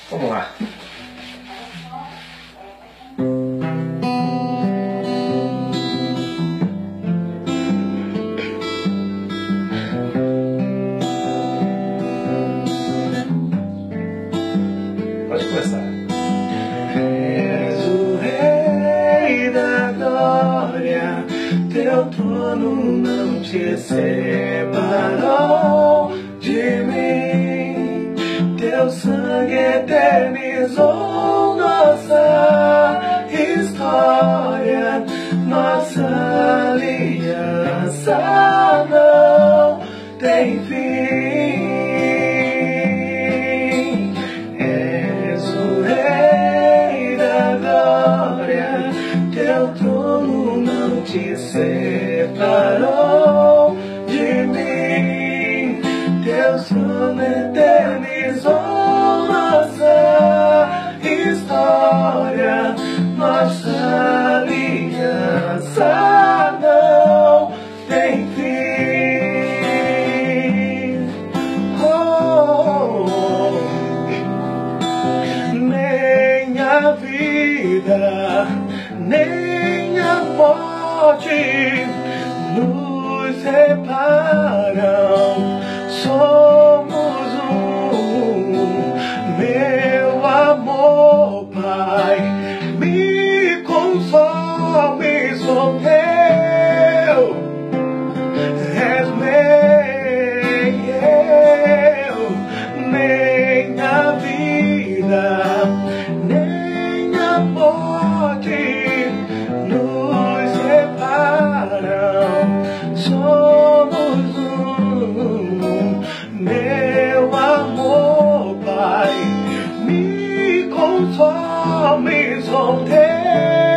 Vamos lá. Pode começar. És o Rei da glória, teu trono não te separou de mim. Teu sangue eternizou nossa história, nossa aliança não tem fim. És o Rei da glória, teu trono não te separou de mim. Teu trono eternizou nossa história, nossa aliança não tem fim. Oh, nem a vida, nem a morte nos separam. Somos um, meu amor, Pai, me consome, sou teu, és meu. Nem a vida, nem a morte nos separam. Somos um, meu amor, Pai, me consome, sou teu.